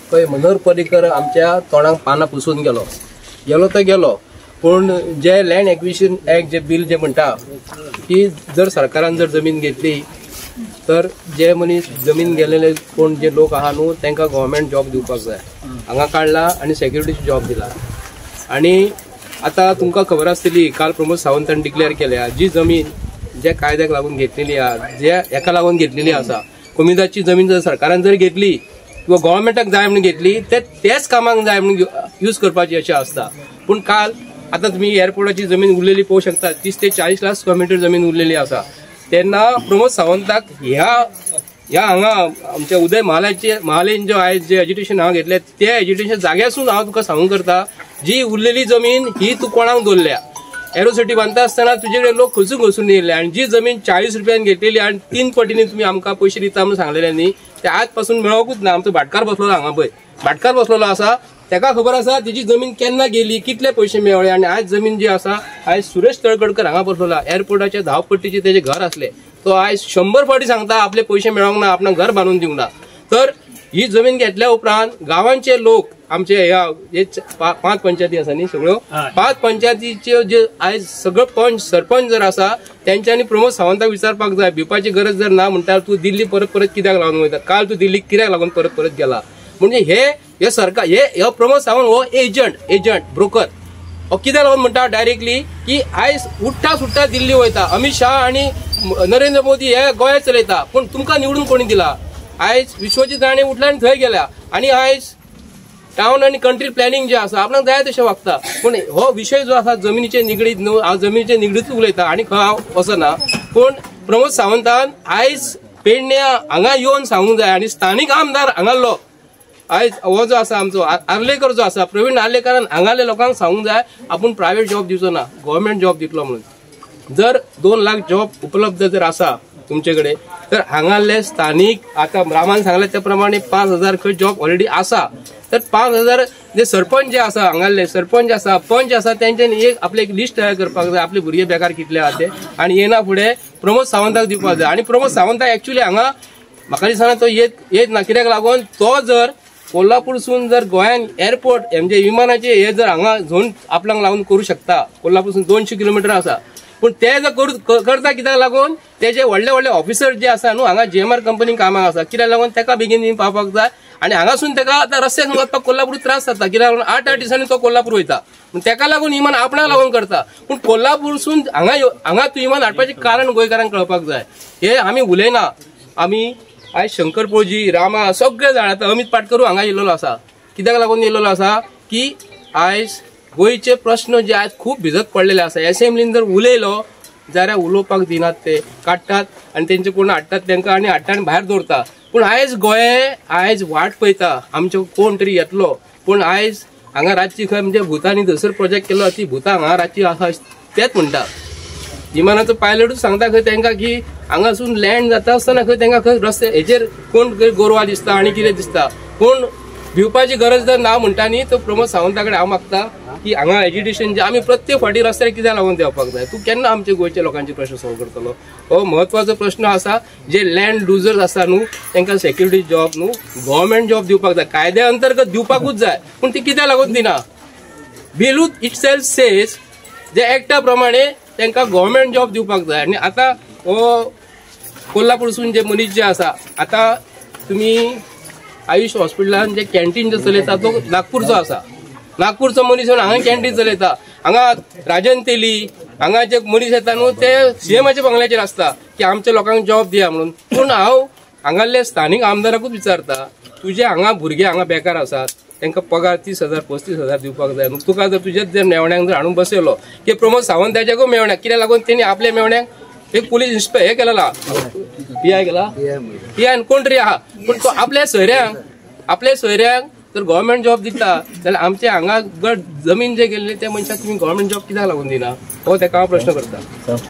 पळय मनोहर पर्रीकर आमच्या तोंडाक पानां पुसून गेलो तो गेलो, पण जे लँड एक्विजिशन ऍक्ट जे बिल जे म्हणटा की जर सरकारान जर जमीन घेतली तर जे मनीस जमीन गेलेले कोण जे लोक आहा न्हू तांकां गव्हर्मेंट जॉब दिवपाक जाय, हांगा काडला आनी सेक्युरिटीची जॉब दिला। आणि आता तुमकां खबर आसतली काल प्रमोद सावंतान डिक्लेअर केल्या जी जमीन जे कायद्याक लागून घेतलेली आहा, जे हेका लागून घेतलेली आसा, कोमिदाची जमीन जर सरकारान जर घेतली किंवा गव्हर्मेंटाक जाय म्हणून घेतली तेच कामाक जाय म्हणून यूज करपाची अशें आसता। पण काल आता तुम्ही एअरपोर्टाची जमीन उरलेली पळोवंक शकता, 30 ते 40 लाख स्क्वेअर मीटर जमीन उरलेली आसा। तेन्ना प्रमोद सावंताक ह्या हांगा आमच्या उदय महालेन जो आयज जे एज्युकेशन हांगा घेतले ते एज्युकेशन जाग्यासून हांव तुका सांगूंक करता, जी उरलेली जमीन ही तू कोणाक दवरल्या, एरोसिटी बांदता आसतना तुजे कडेन लोक खचून खचून येयले आनी जी जमीन 40 रुपयान घेतलेली आनी 3 पटींनी तुम्ही आमकां पयशे दिता म्हणून सांगलेले न्ही, ते आज पासून मेळोकूच ना। आमचो भाटकार बसलेलो हांगा पळय, भाटकार बसलेलो आसा, तेका खबर आसा तिची जमीन केन्ना गेली, कितले पयशे मेळ्ळे। आणि आज जमीन जी आसा आयज सुरेश तळकडकर हांगा बसलेला, एअरपोर्टाच्या धावपट्टीचे तेजे घर आसले, तो आयज 100 फावटी सांगता आपले पयशे मेळोंक ना, आपणाक घर बांदून दिवंक ना। तर ही जमीन घेतल्या उपरांत गांवांचे लोक आमचे ह्या 5 पंचायती आसा न्ही सगळ्यो, 5 पंचायतीचे जे आयज सगळो पंच सरपंच जर आसा त्यांच्यानी प्रमोद सावंताक विचारपाक जाय, भिवपाची गरज जर ना म्हणटा तू दिल्ली परत कित्याक लागून वयता, काल तू दिल्लीक कित्याक लागून परत गेला। म्हणजे हे सरकार हे प्रमोद सावंत हो एजंट ब्रोकर कित्याक लागून म्हणटा डायरेक्टली की आयज उठ्ठा सुट्टा दिल्ली वयता, अमित शाह आणि नरेंद्र मोदी हे गोंय चलयता, पण तुमकां निवडून कोणी दिला? आयज विश्वजीत राणे उठला आनी थंय गेल्या, आणि आयज टाउन आणि कंट्री प्लॅनिंग जे आसा आपणाक जाय तशें वागता। पण हो विषय जो आसा जमिनीचे निगडीत न्हू, हांव जमिनीचे निगडीत उलयता आनी खंय हांव वचना, पण प्रमोद सावंतान आयज पेडण्या हांगा येवन सांगूंक जाय आनी स्थानीक आमदार हांगालो आयज हो जो आसा आमचो आर्लेकर जो आसा प्रवीण आर्लेकरान हांगाले लोकांक सांगूंक जाय आपूण प्रायव्हेट जॉब दिवचो ना, गव्हर्मेंट जॉब दितलो म्हणून। जर 2 लाख जॉब उपलब्ध जर आसा तुमचे कडेन तर हांगाले स्थानिक आता रामान सांगले त्या प्रमाणे 5000 खंय जॉब ऑलरेडी आसा, तर 5000 जे सरपंच जे आसा हांगाले सरपंच आसा पंच आसा त्यांच्यानी आपले एक लिस्ट तयार करपाक जाय, आपले भुरगे बेकार कितले आहा ते, आणि येना फुडें प्रमोद सावंताक दिवपाक जाय। आणि प्रमोद सावंताक एक्चुअली हांगा म्हाका दिसना तो येत ना, कित्याक लागून तो जर कोल्हापूरसून जर गोंयान एअरपोर्ट म्हणजे विमानाचे हे जर हांगा झोन आपल्याक लागून करू शकता, कोल्हापूरसून 200 किलोमीटर आसा, पण ते जर करता कित्याक लागून तेजे व्हडले ऑफिसर जे आसा न्हू हांगा GMR कंपनी कामाक आसा, कित्याक लागून तेका बेगीन पावपाक जाय, आणि हांगासून तेका आतां रस्त्याक वचपाक कोल्हापूर त्रास जाता, कित्याक लागून 8 दिसांनी तो कोल्हापूर वयता, तेका लागून विमान आपणाक लागून करता। पण कोल्हापूरसून हांगा तूं विमान हाडपाचें कारण गोंयकारांक कळपाक जाय। हे आमी उलयना, आमी आयज शंकरपोळजी रामा सगळे जाणात, अमित पाटकर हांगा येयल्लो आसा, कित्याक लागून येयल्लो आसा की आयज गोंयचे प्रश्न जे आज खूप भिजत पडलेले आसा, असेंब्लीन जर उलयलो जाल्यार उलोवपाक दिनात, ते काडटात आणि तेंचे कोण हाडटात तेंकां आनी हाडटा आनी भायर दवरता। पूण आयज गोंय आयज वाट पळयता आमचो कोण तरी येतलो, पण आयज हांगा रातची खंय म्हणजे भुतांनी थंयसर प्रोजेक्ट केलो, ती भुतां हांगा रातची आसा तेच म्हणटा। विमानाचो पायलटूच सांगता खंय तेंकां की हांगासून लँड जाता आसतना खंय तेंकां खंय रस्ते हेचेर कोण गोरवां दिसता आनी कितें दिसता, पूण भिवपाची गरज जर ना म्हणटा न्ही तो प्रमोद सावंता कडेन हांव मागता की हांगा एज्युकेशन जे आमी प्रत्येक फावटी रस्त्यार कित्याक लागून देवपाक जाय, तूं केन्ना आमच्या गोंयच्या लोकांचे प्रश्न सॉल्व करतलो? हो म्हत्वाचो प्रश्न आसा। जे लँड लुजर्स आसा न्हू तांकां सेक्युरिटी जॉब न्हू गव्हर्मेंट जॉब दिवपाक जाय, कायद्या अंतर्गत दिवपाकूच जाय, पण ती कित्याक लागून दिना? बिलूच इटसेल्फ सेज जे एक्टा प्रमाणे तांकां गव्हर्मेंट जॉब दिवपाक जाय। आणि आता हो कोल्हापूरसून जे मनीस जे आसा, आता तुम्ही आयुष हॉस्पिटलान जे कॅन्टीन जे चलयता तो नागपूरचो आसा, नागपूरचो मनीस येवन हांगा कॅन्टीन चलयता, हांगा राजन तेली हांगा जे मनीस येता न्हू ते सीएमाच्या बंगल्याचेर आसता की आमच्या लोकांक जॉब दिया म्हणून। पूण हांव हांगाले स्थानीक आमदाराकूच विचारता, तुजे हांगा भुरगे हांगा बेकार आसात तांकां पगार 30,000 35,000 दिवपाक जाय न्हू, तुका जर तुजेच जर मेवण्यांक जर हाडून बसयलो की प्रमोद सावंताच्याकूय मेवण्याक, कित्याक लागून तेणी आपल्या मेवण्याक एक पुलीस हे केलेला PI केला PI कोण तरी आहा, पण तो आपल्या सोयऱ्यांक जर गव्हर्मेंट जॉब दिता जाल्यार आमचे हांगा जमीन जे गेल्ले त्या मनशाक तुम्ही गव्हर्मेंट जॉब कित्याक लागून दिना? हो तेका हांव प्रश्न करता।